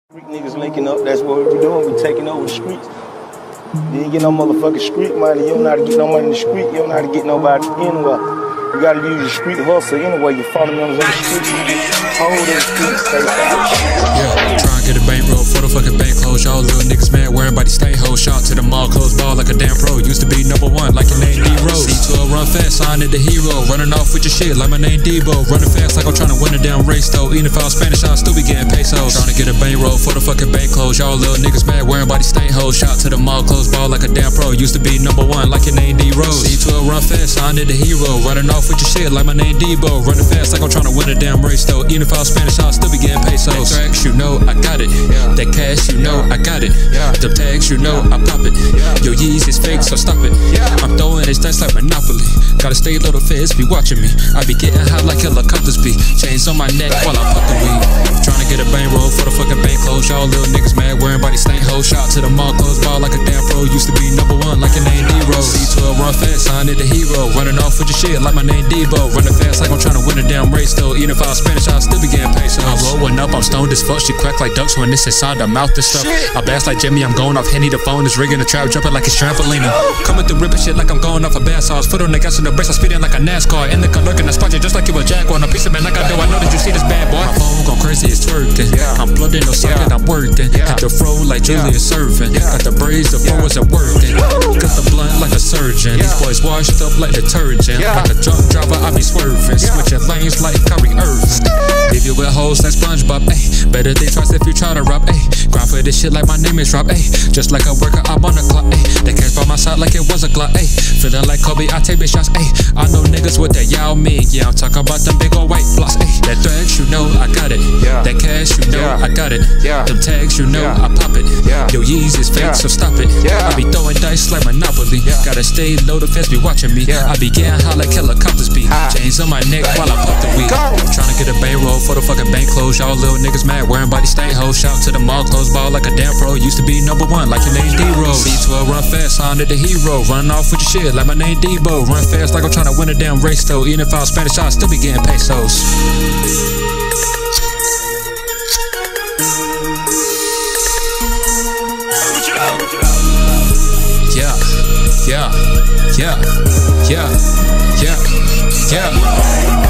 Freak niggas linking up, that's what we doing, we taking over the streets. You ain't get no motherfucking street money, you don't know how to get no money in the street, you don't know how to get nobody anywhere. You gotta use the street hustle anyway, you fundamentals on the street, hold in the street, stay fast. Yeah, trying to get a bankroll for the fucking bank close. Y'all little niggas mad, wearing body stay ho. Shot to the mall, close ball like a damn pro. Used to be #1 like your name D-Rose. C12 run fast, signed it the hero. Running off with your shit like my name Debo. Running fast like I'm trying to win a damn race though. Even if I was Spanish, I'll still be getting pesos. Trying to get a bankroll for the fucking bank close. Y'all little niggas mad, wearing body stay ho. Shot to the mall, close ball like a damn pro. Used to be #1 like your name D-Rose. C12 run fast, signed it the hero. Running off with your shit like my name Debo. Running fast like I'm trying to win a damn race though. Even if I was Spanish, I'll still be getting pesos. That tracks, you know I got it. That cash, you know I got it. The tags, you know I pop it. Yo, Yeezy's fake, so stop it. I'm throwing it stats like Monopoly. Gotta stay low, the feds be watching me. I be getting high like helicopters be. Chains on my neck while I pop the weed. Trying to get a bankroll for the fucking bank close. Y'all little niggas mad, wearing body stain ho. Shot to the mall, close ball like a damn pro. Used to be #1 like your name D-Rose. C12 run fast, signed it the hero. Running off with your shit like my name Debo. Running fast like I'm trying to win a damn race though. Even if I was Spanish, I'll still be getting pesos. I'm rolling up, I'm stoned as fuck. She crack like ducks when it's inside the mouth and stuff. I blast like Jimmy, I'm going off Henny. The phone is rigging, the trap jumping like it's trampoline. Coming through ripping shit like I'm going off a bath sauce. Foot on the gas and the brakes, I'm speeding like a NASCAR. In the car lurking, I spot you just like you a Jaguar. On a piece of man like I do, I know that you see this bad boy. My phone going crazy, it's twerking. I'm plugged in, no socket, I'm working. Got the fro like Julius serving. Got the braids, the fro isn't working. Got the blunt like a surgeon. These boys washed up like detergent. Like a drunk driver, I be swerving. Switching lanes like Kyrie Irving. Leave you with hoes like SpongeBob, ayy. Better think twice if you try to rob, ayy. Grind for this shit like my name is Rob, ayy. Just like a worker, I'm on the clock, ayy. They cash by my side like it was a Glock, ayy. Feeling like Kobe, I take big shots, ayy. I know niggas with that Yao Ming, yeah. I'm talking about them big old white blocks, ayy. That threads, you know I got it. That cash, you know I got it. Them tags, you know I pop it. Yo, Yeezy's fake, so stop it. I be throwing dice like Monopoly. Gotta stay low, the feds be watching me. I be getting high like helicopters be. Chains on my neck while I pop the weed. Trying to get a bankroll for the fucking bank close. Y'all little niggas mad, wearing body stain ho. Shout to the mall, close ball like a damn pro. Used to be #1 like your name D-Rose. C12 run fast, signed it the hero. Running off with your shit like my name Debo. Run fast like I'm trying to win a damn race though. Even if I was Spanish, I'll still be getting pesos. Yeah.